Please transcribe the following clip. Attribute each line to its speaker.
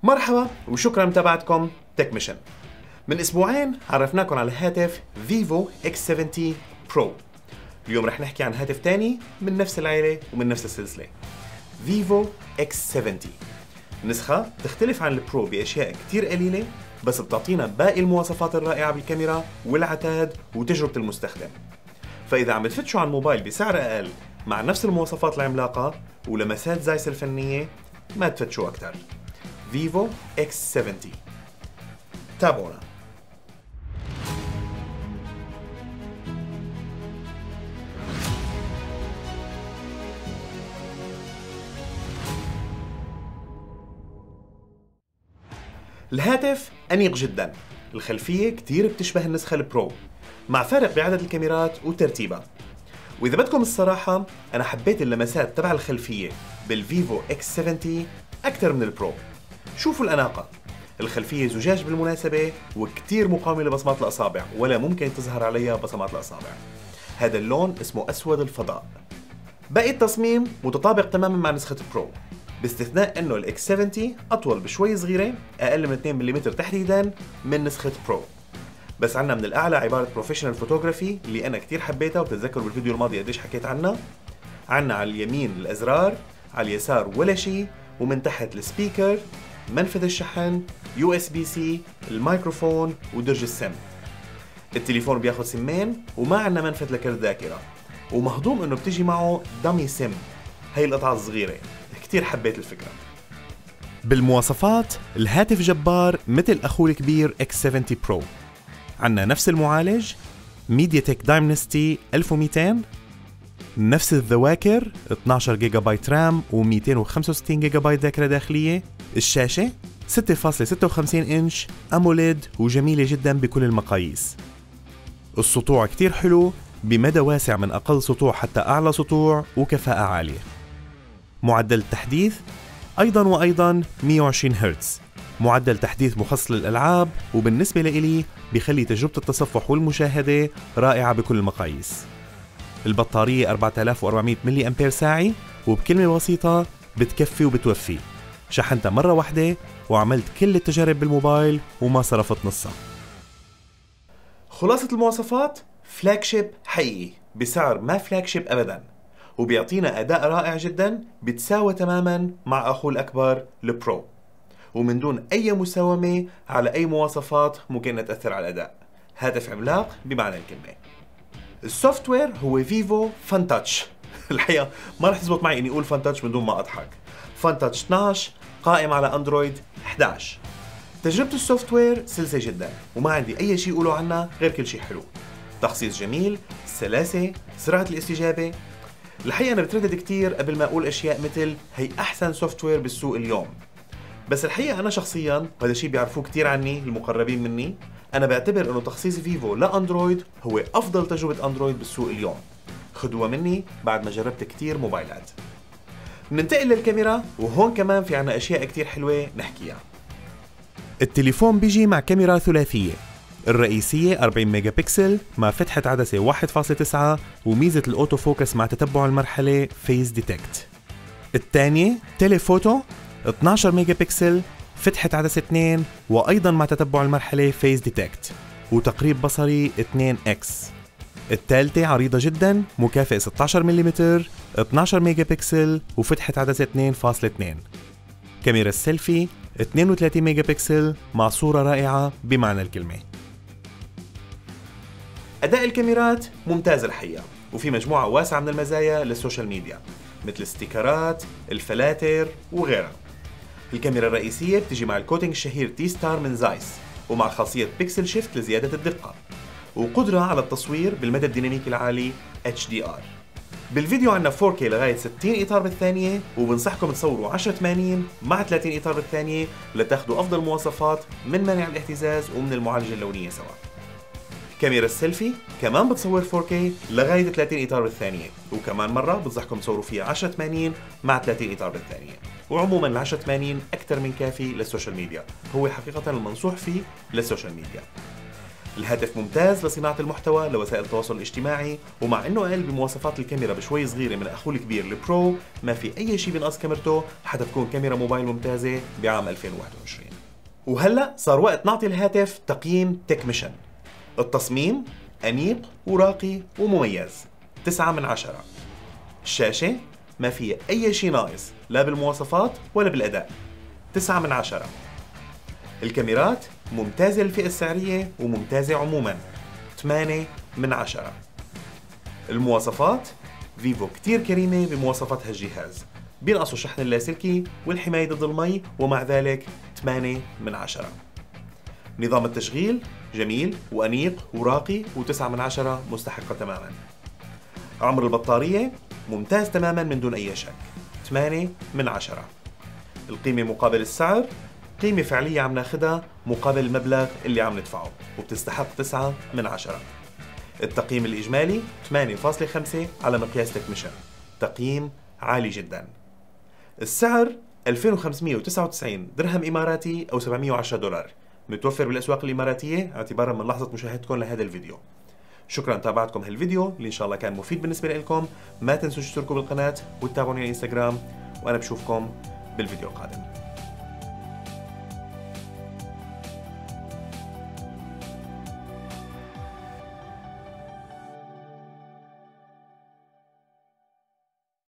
Speaker 1: مرحبا وشكرا متابعتكم تك ميشن. من اسبوعين عرفناكم على الهاتف فيفو X70 برو. اليوم رح نحكي عن هاتف تاني من نفس العيلة ومن نفس السلسلة، فيفو X70. نسخة تختلف عن البرو بأشياء كتير قليلة، بس بتعطينا باقي المواصفات الرائعة بالكاميرا والعتاد وتجربة المستخدم. فإذا عم تفتشوا عن موبايل بسعر أقل مع نفس المواصفات العملاقة ولمسات زايسة الفنية، ما تفتشوا أكتر. فيفو X70. تابعونا. الهاتف أنيق جدا، الخلفية كتير بتشبه النسخة البرو مع فرق بعدد الكاميرات وترتيبها. وإذا بدكم الصراحة أنا حبيت اللمسات تبع الخلفية بالفيفو X70 أكثر من البرو. شوفوا الأناقة، الخلفية زجاج بالمناسبة وكتير مقاومة لبصمات الأصابع، ولا ممكن تظهر عليها بصمات الأصابع. هذا اللون اسمه أسود الفضاء. باقي التصميم متطابق تماما مع نسخة برو، باستثناء انه ال X70 اطول بشوي صغيرة، اقل من 2 ملم تحديدا من نسخة برو. بس عنا من الاعلى عبارة بروفيشنال فوتوغرافي اللي انا كتير حبيتها، وبتتذكروا بالفيديو الماضي قديش حكيت عنها. عنا على اليمين الازرار، على اليسار ولا شيء، ومن تحت السبيكر، منفذ الشحن، USB-C، الميكروفون ودرج السم. التليفون بياخذ سمين، وما عنا منفذ لكرت ذاكرة، ومهضوم انه بتجي معه دامي سم، هي القطعة الصغيرة. كتير حبيت الفكرة. بالمواصفات الهاتف جبار مثل أخوه الكبير X70 برو. عنا نفس المعالج MediaTek Dimensity 1200، نفس الذواكر 12 جيجا بايت رام و265 جيجا بايت ذاكرة داخلية. الشاشة 6.56 إنش أموليد وجميلة جدا بكل المقاييس. السطوع كتير حلو بمدى واسع من أقل سطوع حتى أعلى سطوع وكفاءة عالية. معدل التحديث أيضاً 120 هرتز، معدل تحديث مخصص للألعاب، وبالنسبة لإلي بيخلي تجربة التصفح والمشاهدة رائعة بكل المقاييس. البطارية 4400 ملي أمبير ساعة، وبكلمة بسيطة بتكفي وبتوفي. شحنتها مرة واحدة وعملت كل التجارب بالموبايل وما صرفت نصها. خلاصة المواصفات فلاج شيب حقيقي بسعر ما فلاج شيب أبداً، وبيعطينا أداء رائع جدا بتساوى تماما مع أخوه الأكبر البرو، ومن دون أي مساومة على أي مواصفات ممكن تأثر على الأداء. هاتف عملاق بمعنى الكلمة. السوفت وير هو فيفو فان تاتش. الحقيقة ما رح تزبط معي إني أقول فان تاتش من دون ما أضحك. فان تاتش 12 قائم على أندرويد 11. تجربة السوفت وير سلسة جدا، وما عندي أي شيء أقوله عنها غير كل شيء حلو. تخصيص جميل، سلاسة، سرعة الاستجابة. الحقيقة أنا بتردد كتير قبل ما أقول أشياء مثل هي أحسن سوفت وير بالسوق اليوم، بس الحقيقة أنا شخصياً، وهذا الشيء بيعرفوه كتير عني المقربين مني، أنا بعتبر إنه تخصيص فيفو لأندرويد هو أفضل تجربة أندرويد بالسوق اليوم. خدوها مني بعد ما جربت كتير موبايلات. ننتقل للكاميرا، وهون كمان في عنا أشياء كتير حلوة نحكيها. التليفون بيجي مع كاميرا ثلاثية، الرئيسية 40 ميجا بكسل مع فتحة عدسة 1.9 وميزة الأوتو فوكس مع تتبع المرحلة فيس ديتكت. الثانية تيليفوتو 12 ميجا بكسل، فتحة عدسة 2 وأيضا مع تتبع المرحلة فيس ديتكت وتقريب بصري 2x. الثالثة عريضة جدا، مكافئ 16 ملم، 12 ميجا بكسل وفتحة عدسة 2.2. كاميرا السيلفي 32 ميجا بكسل مع صورة رائعة بمعنى الكلمة. أداء الكاميرات ممتاز الحقيقة، وفي مجموعة واسعة من المزايا للسوشيال ميديا مثل الستيكرات، الفلاتر وغيرها. الكاميرا الرئيسية بتجي مع الكوتينج الشهير تي ستار من زايس، ومع خاصية بيكسل شيفت لزيادة الدقة، وقدرة على التصوير بالمدى الديناميكي العالي HDR. بالفيديو عنا 4K لغاية 60 إطار بالثانية، وبنصحكم تصوروا 1080 مع 30 إطار بالثانية لتاخدوا أفضل مواصفات من مانع الاهتزاز ومن المعالجة اللونية سوا. كاميرا السيلفي كمان بتصور 4K لغاية 30 إطار بالثانية، وكمان مرة بنصحكم تصوروا فيها 1080 مع 30 إطار بالثانية. وعموما ال 1080 أكثر من كافي للسوشيال ميديا، هو حقيقة المنصوح فيه للسوشيال ميديا. الهاتف ممتاز لصناعة المحتوى لوسائل التواصل الاجتماعي، ومع انه اقل بمواصفات الكاميرا بشوي صغيرة من اخوه الكبير البرو، ما في اي شيء بينقص كاميرته حتى تكون كاميرا موبايل ممتازة بعام 2021. وهلا صار وقت نعطي الهاتف تقييم تكميشن. التصميم أنيق وراقي ومميز، 9 من 10. الشاشة ما فيها أي شيء ناقص لا بالمواصفات ولا بالأداء، 9 من 10. الكاميرات ممتازة للفئة السعرية وممتازة عموما، 8 من 10. المواصفات فيفو كتير كريمة بمواصفات هالجهاز، بينقصوا الشحن اللاسلكي والحماية ضد المي، ومع ذلك 8 من 10. نظام التشغيل جميل وأنيق وراقي، و9 من 10 مستحقة تماما. عمر البطارية ممتاز تماما من دون أي شك، 8 من 10. القيمة مقابل السعر قيمة فعلية عم ناخدها مقابل المبلغ اللي عم ندفعه، وبتستحق 9 من 10. التقييم الإجمالي 8.5 على مقياس تكميشن، تقييم عالي جدا. السعر 2599 درهم إماراتي أو 710 دولار، متوفر بالأسواق الإماراتية اعتبارا من لحظة مشاهدتكم لهذا الفيديو. شكرا تابعتكم هالفيديو اللي إن شاء الله كان مفيد بالنسبة لكم. ما تنسوا تشتركوا بالقناة وتتابعوني على الانستغرام، وأنا بشوفكم بالفيديو القادم.